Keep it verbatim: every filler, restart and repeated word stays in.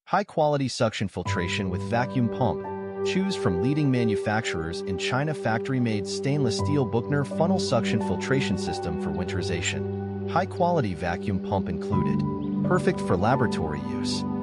High-quality suction filtration with vacuum pump. Choose from leading manufacturers in China. Factory-made stainless steel Buchner funnel suction filtration system for winterization. High-quality vacuum pump included. Perfect for laboratory use.